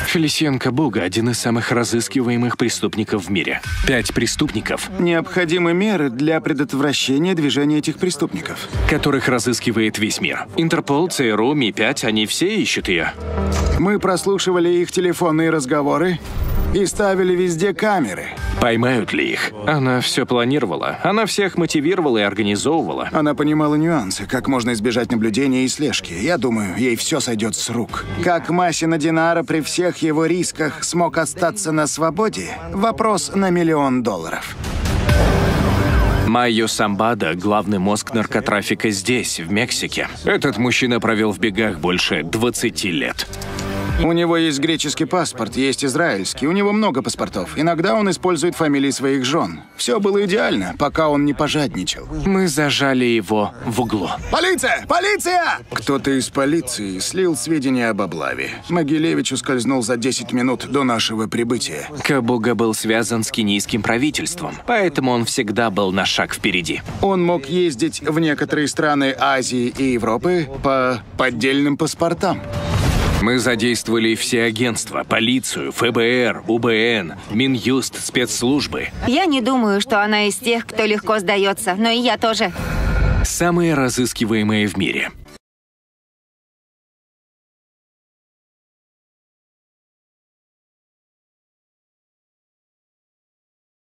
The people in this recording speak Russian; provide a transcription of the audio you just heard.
Фелисиан Кабуга – один из самых разыскиваемых преступников в мире. 5 преступников, Необходимы меры для предотвращения движения этих преступников. которых разыскивает весь мир. Интерпол, ЦРУ, Ми-5 – они все ищут ее. Мы прослушивали их телефонные разговоры и ставили везде камеры. Поймают ли их? Она все планировала. Она всех мотивировала и организовывала. Она понимала нюансы, как можно избежать наблюдения и слежки. Я думаю, ей все сойдет с рук. Как Масина Динара при всех его рисках смог остаться на свободе? Вопрос на $1 миллион. Майо Самбада – главный мозг наркотрафика здесь, в Мексике. Этот мужчина провел в бегах больше 20 лет. У него есть греческий паспорт, есть израильский, у него много паспортов. Иногда он использует фамилии своих жен. Все было идеально, пока он не пожадничал. Мы зажали его в углу. Полиция! Полиция! Кто-то из полиции слил сведения об облаве. Могилевич ускользнул за 10 минут до нашего прибытия. Кабуга был связан с кенийским правительством, поэтому он всегда был на шаг впереди. Он мог ездить в некоторые страны Азии и Европы по поддельным паспортам. Мы задействовали все агентства, полицию, ФБР, УБН, Минюст, спецслужбы. Я не думаю, что она из тех, кто легко сдается, но и я тоже. Самые разыскиваемые в мире.